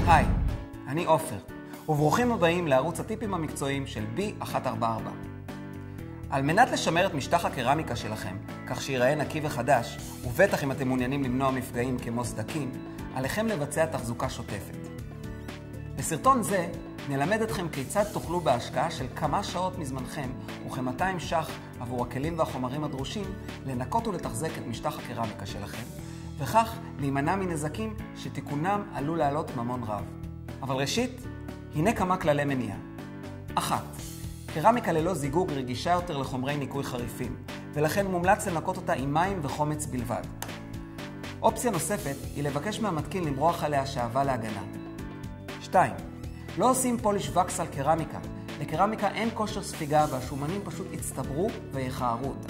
היי, אני עופר, וברוכים הבאים לערוץ הטיפים המקצועיים של B144. על מנת לשמר את משטח הקרמיקה שלכם, כך שיראה נקי וחדש, ובטח אם אתם מעוניינים למנוע מפגעים כמו סדקים, עליכם לבצע תחזוקה שוטפת. בסרטון זה נלמד אתכם כיצד תוכלו בהשקעה של כמה שעות מזמנכם וכ-200 ש"ח עבור הכלים והחומרים הדרושים לנקות ולתחזק את משטח הקרמיקה שלכם, וכך להימנע מנזקים שתיקונם עלול לעלות ממון רב. אבל ראשית, הנה כמה כללי מניעה. 1. קרמיקה ללא זיגוג רגישה יותר לחומרי ניקוי חריפים, ולכן מומלץ לנקות אותה עם מים וחומץ בלבד. אופציה נוספת היא לבקש מהמתקין למרוח עליה שעווה להגנה. 2. לא עושים פוליש וקס על קרמיקה. לקרמיקה אין כושר ספיגה והשומנים פשוט יצטברו ויחערו אותה.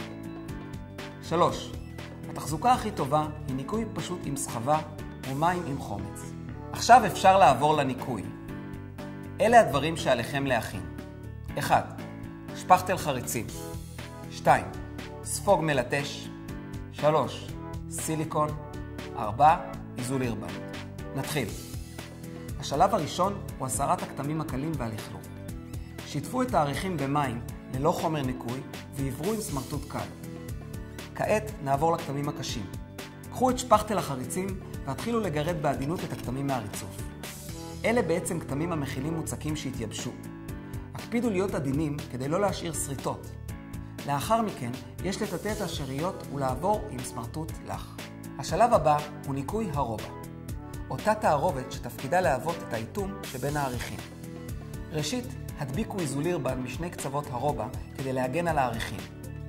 3. התחזוקה הכי טובה היא ניקוי פשוט עם סחבה ומים עם חומץ. עכשיו אפשר לעבור לניקוי. אלה הדברים שעליכם להכין. 1. שפכטל חריצים. 2. ספוג מלטש. 3. סיליקון. 4. איזול אירבן. נתחיל. השלב הראשון הוא הסרת הכתמים הקלים והלכלוך. שיתפו את העריכים במים ללא חומר ניקוי ועברו עם סמרטוט קל. כעת נעבור לכתמים הקשים. קחו את שפכטל החריצים והתחילו לגרד בעדינות את הכתמים מהריצוף. אלה בעצם כתמים המכילים מוצקים שהתייבשו. הקפידו להיות עדינים כדי לא להשאיר שריטות. לאחר מכן יש לטאטא את השאריות ולעבור עם סמרטוט לח. השלב הבא הוא ניקוי הרובה. אותה תערובת שתפקידה להוות את האיתום שבין העריכים. ראשית, הדביקו איזול אירבן משני קצוות הרובה כדי להגן על העריכים.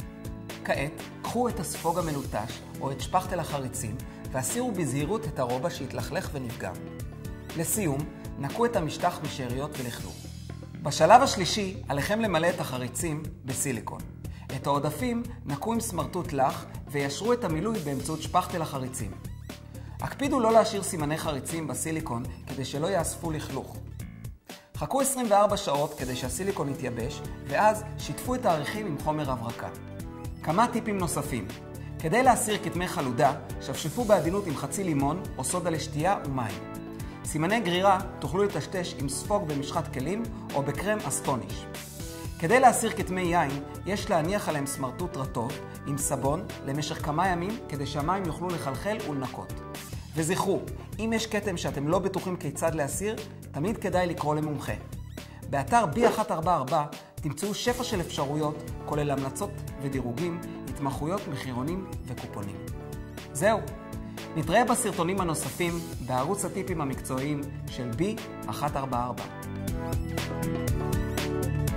כעת, קחו את הספוג המלוטש או את שפכטל החריצים והסירו בזהירות את הרובה שהתלכלך ונפגם. לסיום, נקו את המשטח משאריות ולכלוך. בשלב השלישי, עליכם למלא את החריצים בסיליקון. את העודפים נקו עם סמרטוט לח וישרו את המילוי באמצעות שפכטל החריצים. הקפידו לא להשאיר סימני חריצים בסיליקון כדי שלא יאספו לכלוך. חכו 24 שעות כדי שהסיליקון יתייבש, ואז שיתפו את העריכים עם חומר הברקה. כמה טיפים נוספים. כדי להסיר כתמי חלודה, שפשפו בעדינות עם חצי לימון או סודה לשתייה ומים. סימני גרירה תוכלו לטשטש עם ספוג במשחת כלים או בקרם אסטוניש. כדי להסיר כתמי יין, יש להניח עליהם סמרטוט רטוב עם סבון למשך כמה ימים כדי שהמים יוכלו לחלחל ולנקות. וזכרו, אם יש כתם שאתם לא בטוחים כיצד להסיר, תמיד כדאי לקרוא למומחה. באתר B144 תמצאו שפע של אפשרויות, כולל המלצות ודירוגים, התמחויות, מחירונים וקופונים. זהו, נתראה בסרטונים הנוספים בערוץ הטיפים המקצועיים של B144.